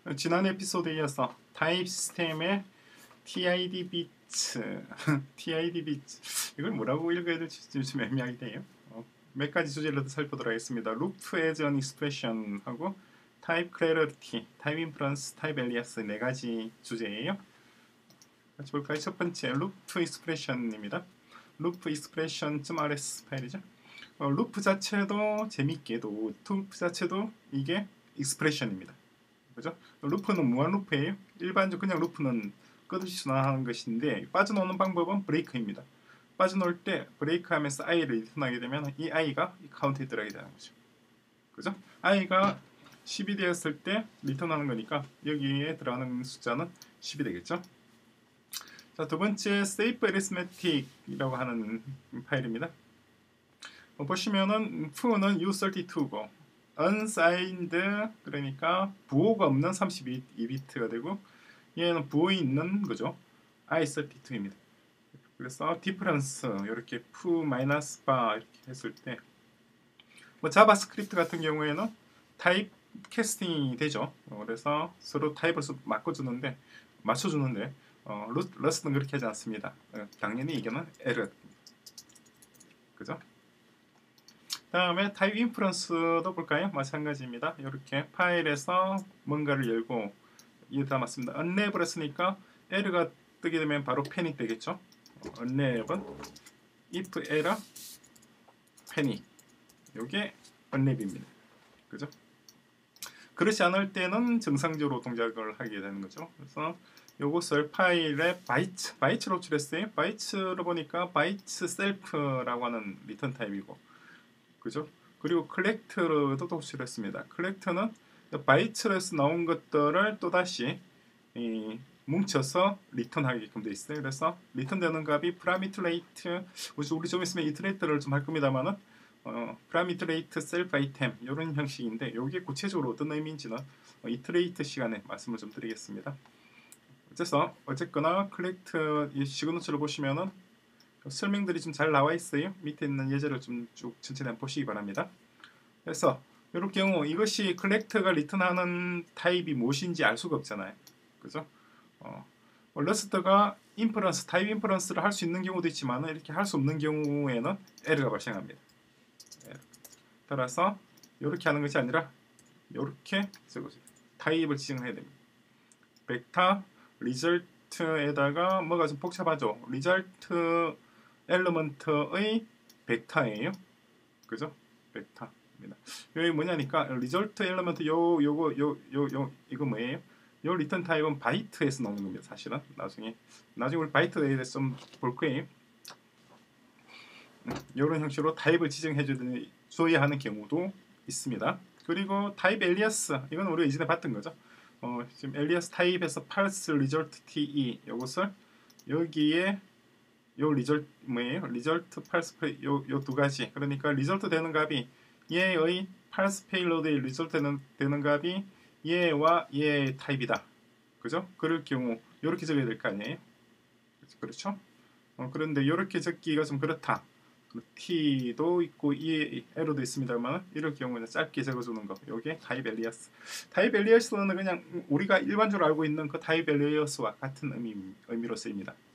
지난 에피소드에 이어서 타입 시스템의 TID 비트 TID 비트 이걸 뭐라고 읽어야 될지 좀 애매하게 돼요. 몇 가지 주제를 살펴보도록 하겠습니다. 루프 as an expression 하고 타입 clarity, 타입 inference, 타입 alias 네 가지 주제예요. 같이 볼까요? 첫 번째 루프 익스프레션입니다. 루프 익스프레션.rs 파일이죠. 루프 자체도 재밌게도 루프 자체도 이게 익스프레션입니다. 그죠? 루프는 무한 루프예요. 일반적으로 그냥 루프는 끊없이 순환하는 것인데 빠져나오는 방법은 브레이크입니다. 빠져나올 때 브레이크 하면서 i를 리턴하게 되면 이 i가 이 카운트에 들어가게 되는 거죠. 그죠? i가 10이 되었을 때 리턴하는 거니까 여기에 들어가는 숫자는 10이 되겠죠. 자, 두 번째 safe arithmetic이라고 하는 파일입니다. 보시면은 foo는 u32고 unsigned 그러니까 부호가 없는 32비트가 되고 얘는 부호 있는 거죠. i32입니다. 그래서 difference 이렇게 foo 마이너스 바 이렇게 했을 때 뭐 자바스크립트 같은 경우에는 타입 캐스팅이 되죠. 그래서 서로 타입을 맞춰주는데 러스트는 그렇게 하지 않습니다. 당연히 이거는 에러. 그죠? 다음에 타입 인프런스도 볼까요? 마찬가지입니다. 이렇게 파일에서 뭔가를 열고 이게 다 맞습니다. unwrap을 했으니까 에러가 뜨게 되면 바로 패닉 되겠죠. unwrap은 if error 패닉 이게 unwrap입니다. 그죠? 그렇지 않을 때는 정상적으로 동작을 하게 되는 거죠. 그래서 이것을 파일에 바이트로 호출했어요. 바이트로 보니까 바이트 셀프라고 하는 리턴 타입이고, 그죠? 그리고 컬렉트로도 호출했습니다. 컬렉트는 바이트에서 나온 것들을 또 다시 뭉쳐서 리턴하게끔 되어 있어요. 그래서 리턴되는 값이 프라미트레이트, 우리 좀 있으면 이트레이터를 좀 할 겁니다만은 프라미트레이트 셀프 아이템 이런 형식인데 이게 구체적으로 어떤 의미인지는 이트레이트 시간에 말씀을 좀 드리겠습니다. 어쨌거나 컬렉트 이 시그너처를 보시면은 설명들이 좀 잘 나와 있어요. 밑에 있는 예제를 좀 쭉 천천히 한번 보시기 바랍니다. 그래서 이럴 경우 이것이 컬렉트가 리턴하는 타입이 무엇인지 알 수가 없잖아요. 그죠? 러스트가 인퍼런스, 타입 인퍼런스를 할 수 있는 경우도 있지만 이렇게 할 수 없는 경우에는 에러가 발생합니다. 따라서 이렇게 하는 것이 아니라 이렇게 타입을 지정해야 됩니다. 벡터 리절트에다가 뭐가 좀 복잡하죠. 리절트 엘리먼트의 벡터예요. 그죠? 벡터입니다. 여기 뭐냐니까 리절트 엘리먼트 이거 뭐예요? 요 리턴 타입은 바이트에서 나오는 겁니다. 사실은 나중에 우리 바이트에 대해서 좀 볼 거예요. 이런 형식으로 타입을 지정해줘야 하는 경우도 있습니다. 그리고 타입 엘리아스 이건 우리가 이전에 봤던 거죠. 지금 엘리아스 타입에서 parse result te 이것을 여기에 요 리절트 뭐예요? 리절트 parse 요 두 가지. 그러니까 리절트 되는 값이 얘의 parse payload의 리절트 되는 값이 얘와 얘의 타입이다. 그죠? 그럴 경우 이렇게 적어야 될 거 아니에요? 그렇죠? 그런데 이렇게 적기가 좀 그렇다. t도 있고 이 에러도 있습니다만 이럴 경우에는 짧게 적어주는 거. 이게 타입 엘리아스. 타입 엘리아스는 그냥 우리가 일반적으로 알고 있는 그 타입 엘리아스와 같은 의미로 쓰입니다.